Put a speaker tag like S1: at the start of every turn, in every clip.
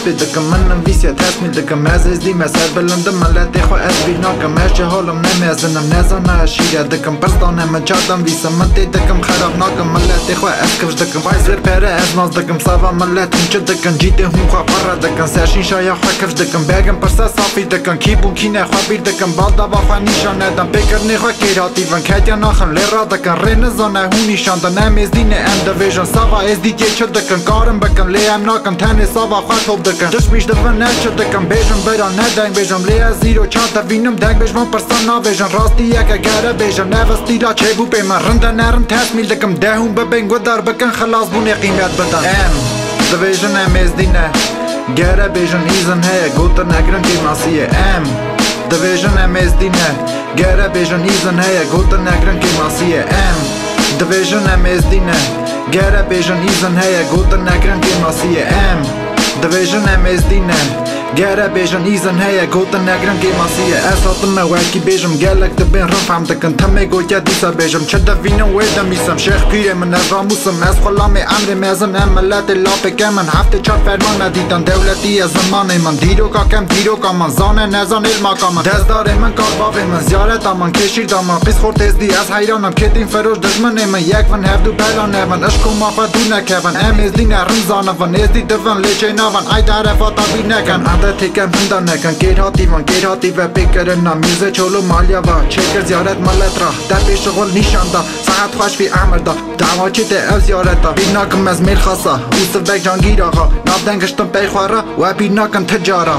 S1: مشتی دکم منم ویسیت هست می دکم از ازدی مسر بلندم ملتی خو از بیناکم هرچه حالم نمیزنم نزانه شیره دکم پرستانه من چادم ویسم منتی دکم خراب ناکم ملتی خو از کفش دکم وایزر پره از ناز دکم سوا ملتیم چه دکم جیده هم خواه پره دکم سرشین شایا خواه کفش دکم بگم پرسه صافی دکم کیبون کینه خواه بیر دکم بالدا با خواه نیشان ندم بکرنی خواه کیراتی ون کهدیا ناخن لیرا دکم ری نزانه هون نیشان دا نمیزدینه اندویژن سوا ازدی تیه چه دکم کارم بکم لیم ناکم تنه سوا خواه توب دکم دشمیش دفن نچه دکم بیجم بیران ندنگ بیجم لیا زیرو چانتا وینم دنگ بیجم پرسان ناویژن راستی یک اگره بیجم نوستی را چه بو بی من رنده نرم تسمیل دکم دهون ببین گودار بکن خلاص بونه قیمت بدن دویژن ازدینه گره بیجن ایزن هیا گوتر نگرن که ماسیه دویژن ازدینه گره بیجن ایزن هیا گوتر نگرن که ماسیه دویژن ازدینه گره بیجن ایزن هیا گوتر نگرن که ماسیه دویژن ازدینه گره بیجن ایزن هیا گوتر نگرن که ماسیه اساتم وکی بیجم گلک دبین رفهم دکن تمه گویا دیسا بیجم چه دوینم ویدم میسم شیخ پیره من راموسم از خلام امر میزن ملت لاپک من هفته چار فرمان ندیدن دولتی از زمان من دیروکا کم دیروکا من زانه نزان علماکا من دزدار من کار باوی من زیارت من کشیر دام قیس خورد ازدی از حیرانم کتیم فروش دشمن من یک ون هفدو بلانه من اشکو ما خود نکه ون ازدی نرم زانه ون ازدی دون لیچه نوان ای تعرفاتا بی نکن تکم هندا نکن گیر هاتی و بکرن میزه چولو مالیا و چکر زیارت ملت را در پیش شغل نیشان دا ساعت خوش فی عمر دا دعوا چی ده او زیارت دا بیناکم از میل خاصا اوصف بک جانگیر آقا ناب دنگشتم پی خوارا و بیناکم تجارا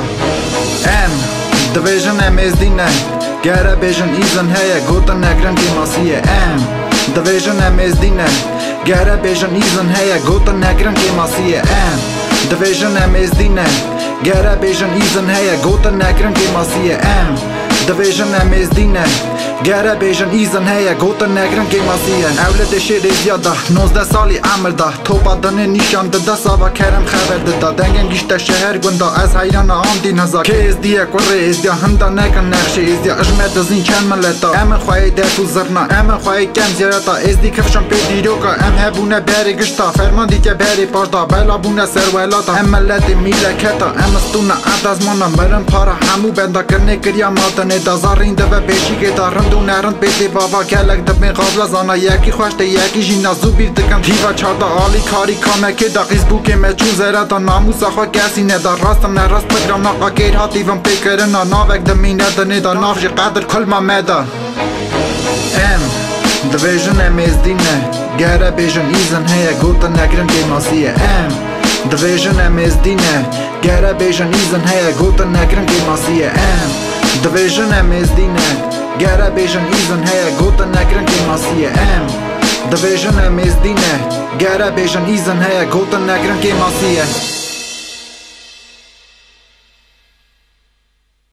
S1: دویژن ازدینه گره بیجن ایزن هیا گوتن نگرن که ماسیه دویژن ازدینه گره بیجن ایزن هیا گوتن نگرن که ماسیه دویژن ازدینه گره بیجن ایزن هیا گوتر نگرن که ماسیه دویژن ازدینه گره بیجن ایزن هیا گوتر نگرن که ماسیه اولد شیر زیاده 19 سالی عمر ده توپا دنه نیشان ده ساوا کرم خبر ده دنگن گیشته شهر گنده از حیران آمدین هزار که ازدیه کره ازدیه هنده نکن نقشه ازدیه اجمد ازین چند ملتا امن خواهی ده تو زرنا امن خواهی کم زیارتا ازدی کفشم پی دیروکا ام هبونه بری گشتا فرمان دی که بری پاشتا بلا بونه سروالاتا ام ملت میلکتا ام استونه عد از منم برم پارا همو بنده کرنه کریا ماتنه دا زارینده و بیشی که دا رندو نرند بیدی بابا کلک دبین قابل زانا یکی خوشته یکی جینا زوبیر دکم تیوا چارده آلی کاری کامکه دا قیز بوکه مچون زیره دا ناموسا خواه کسی ندا راستم نراست بگرام ناقا گیر هاتی وم پیکرن ناوک دمینه دنه دا نافش قدر کل ما مدا دویژن ازدینه گره بیجن ایزن هیا گوتر نگرن که ماسیه دویژن ازدینه گره بیجن ایزن هیا گوتر نگرن که ماسیه دویژن ازدینه گره بیجن ایزن هیا گوتر نگرن که ماسیه دویژن ازدینه گره بیجن ایزن هیا گوتر نگرن که ماسیه